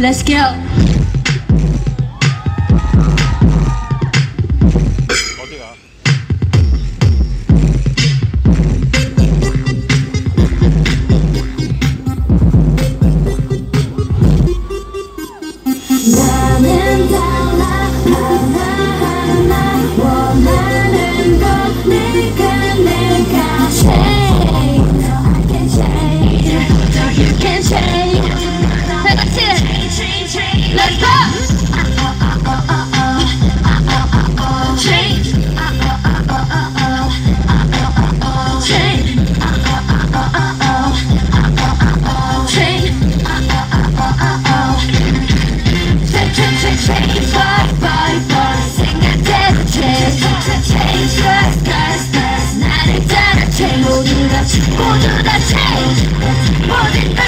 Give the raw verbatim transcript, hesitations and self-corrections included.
Let's go. 어디가? 나는 달라 하나하나 원하는 건 내가 내가 change I can change You can change 다 같이 Let's go Change Change Change Change by by by 생각대로 change Change Change Change 나를 따라 change 모두 다 모두 다 change 모두 다